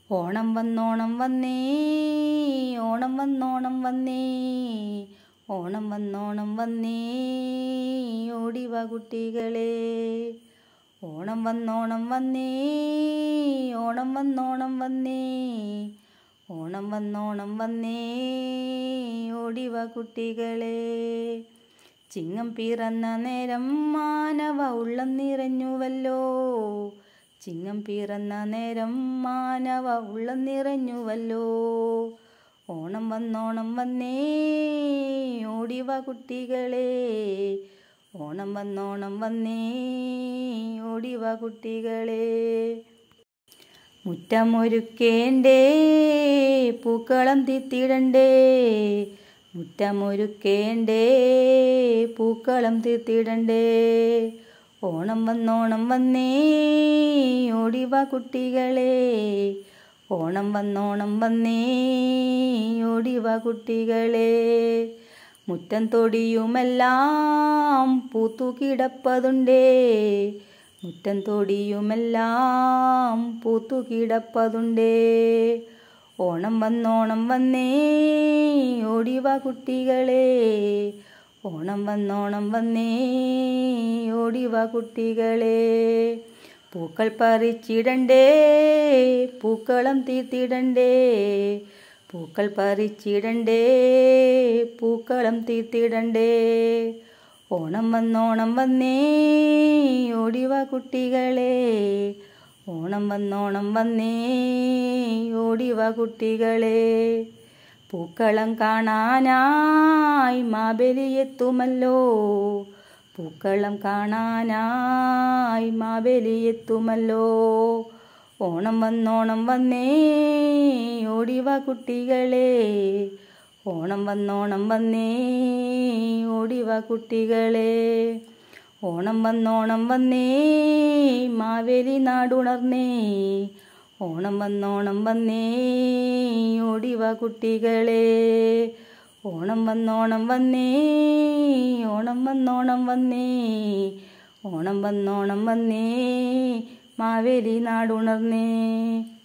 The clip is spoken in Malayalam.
ഓണം വന്നോണം വന്നേ, ഓണം വന്നോണം വന്നേ, ഓണം വന്നോണം വന്നേ, ഓടിവാ കുട്ടികളെ. ഓണം വന്നോണം വന്നേ, ഓണം വന്നോണം വന്നേ, ഓണം വന്നോണം വന്നേ, ഓടിവാ കുട്ടികളെ. ചിങ്ങം പിറന്ന നേരം മാനവ ഉള്ളം നിറഞ്ഞുവല്ലോ, ചിങ്ങം പിറന്ന നേരം മാനവ ഉള്ളം നിറഞ്ഞുവല്ലോ. ഓണം വന്നോണം വന്നേ, ഓടിവാ കുട്ടികളെ. ഓണം വന്നോണം വന്നേ, ഓടിവാ കുട്ടികളെ. മുറ്റമൊരുക്കേണ്ടേ, പൂക്കളം തീർത്തിടണ്ടേ, മുറ്റമൊരുക്കേണ്ടേ, പൂക്കളം തീർത്തിടണ്ടേ. ഓണം വന്നോണം വന്നേ, ഓടിവാ കുട്ടികളെ. ഓണം വന്നോണം വന്നേ, ഓടിവാ കുട്ടികളെ. മുറ്റം തൊടിയുമെല്ലാം പൂത്തുകിടപ്പതുണ്ടേ, മുറ്റം തൊടിയുമെല്ലാം പൂത്തുകിടപ്പതുണ്ടേ. ഓണം വന്നോണം വന്നേ, ഓടിവാ കുട്ടികളെ. ഓണം വന്നോണം വന്നേ, ഓടിവാ കുട്ടികളെ. പൂക്കൾ പറിച്ചിടണ്ടേ, പൂക്കളം തീർത്തിടണ്ടേ, പൂക്കൾ പറിച്ചിടണ്ടേ, പൂക്കളം തീർത്തിടണ്ടേ. ഓണം വന്നോണം വന്നേ, ഓടിവാ കുട്ടികളെ. ഓണം വന്നോണം വന്നേ, ഓടിവാ കുട്ടികളെ. പൂക്കളം കാണാനായി മാവേലി എത്തുമല്ലോ, പൂക്കളം കാണാനായി മാവേലി എത്തുമല്ലോ. ഓണം വന്നോണം വന്നേ, ഓടിവാ കുട്ടികളെ. ഓണം വന്നോണം വന്നേ, ഓടിവാ കുട്ടികളെ. ഓണം വന്നോണം വന്നേ, മാവേലി നാടുണർന്നേ, ഓണം വന്നോണം വന്നേ, ഓടിവാ കുട്ടികളെ. ഓണം വന്നോണം വന്നേ, ഓണം വന്നോണം വന്നേ, ഓണം വന്നോണം വന്നേ, മാവേലി നാടുണർന്നേ.